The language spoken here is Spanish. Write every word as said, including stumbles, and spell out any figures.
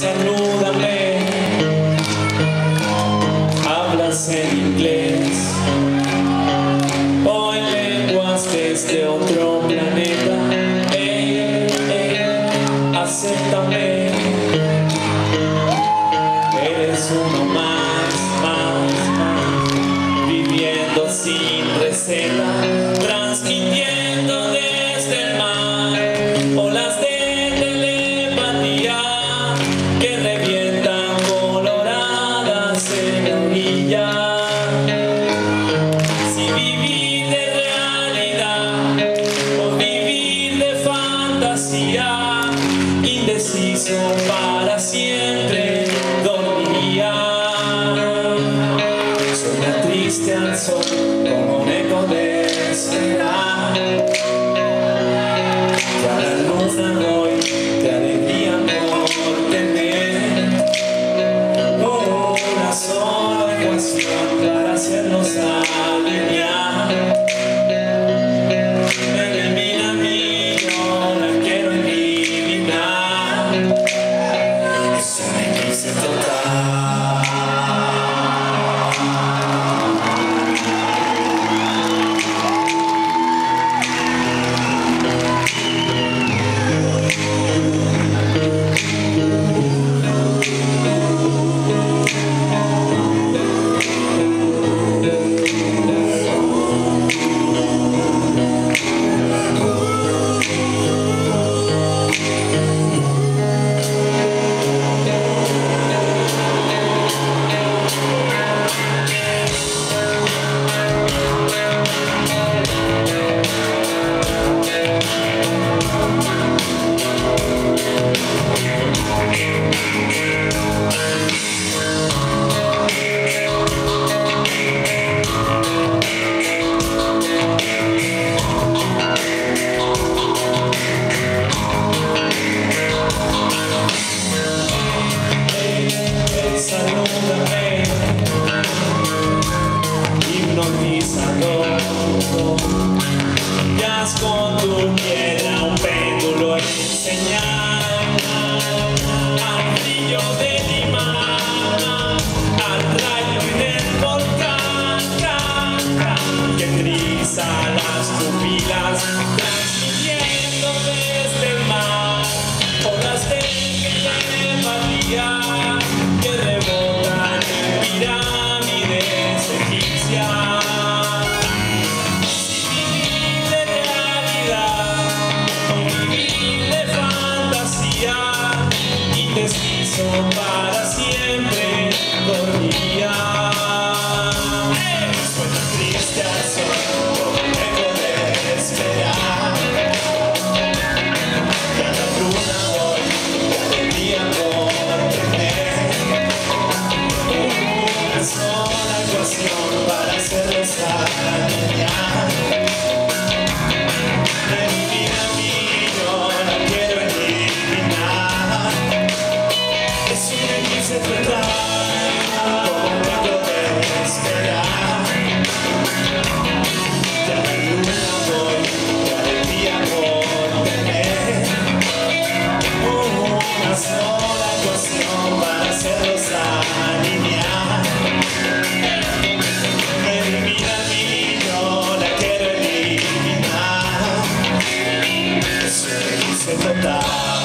salúdame, hablas en inglés o en lenguas desde otro planeta. Hey, hey, acéptame, eres uno más, más, más, viviendo sin receta, transmitiendo desde el mar olas de telepatía que revientan coloradas en la orilla. Si vivir de realidad o vivir de fantasía, indeciso para siempre dormiría. Suena triste al sol como un eco de esperar. Ya la luz de hoy de alegría por tener una sola ecuación para hacernos alinear. Elimina a mí, yo la quiero eliminar. Es una eclipse total. Salúdame, hipnotizador, jazz con tu piedra, un péndulo en señal al brillo del imán, al rayo y del volcán que triza las pupilas, transmitiendo desde el mar olas de telepatía que rebotan en pirámides egipcias. Si vivir de realidad o vivir de fantasía, indeciso para siempre dormiría. Suena triste al sol como un eco de esperar. Cada luna hoy, cada día por tener una sola ecuación para hacerlos alinear. Elimina a mí, yo la quiero eliminar. Es una eclipse total, como un eco de esperar. Ya la luna voy, ya el día por tener una sola ecuación para hacerlos alinear. Elimina a mí, yo la quiero eliminar. Es una eclipse total.